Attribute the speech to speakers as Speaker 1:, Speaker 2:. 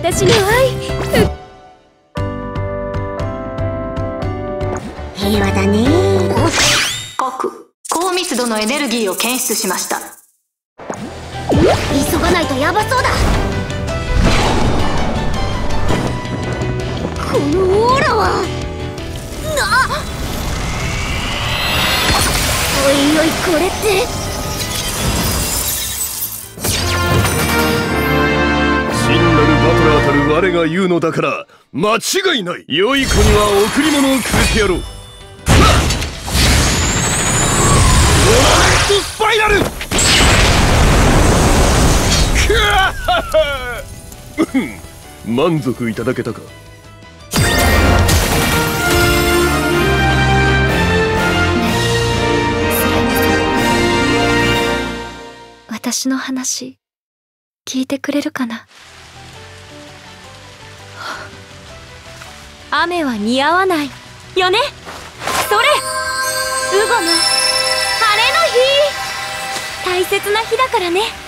Speaker 1: 私の愛。
Speaker 2: 平和だね。
Speaker 3: 核高密度のエネルギーを検出しました。
Speaker 2: 急がないとヤバそうだ。このオーラはおいおい、これって
Speaker 4: 真なるバトラーたる我が言うのだから間違いない。良い子には贈り物をくれてやろう。スパイラル満足いただけたか。
Speaker 1: 私の話聞いてくれるかな。雨は似合わないよね。それウゴの晴れの日、大切な日だからね。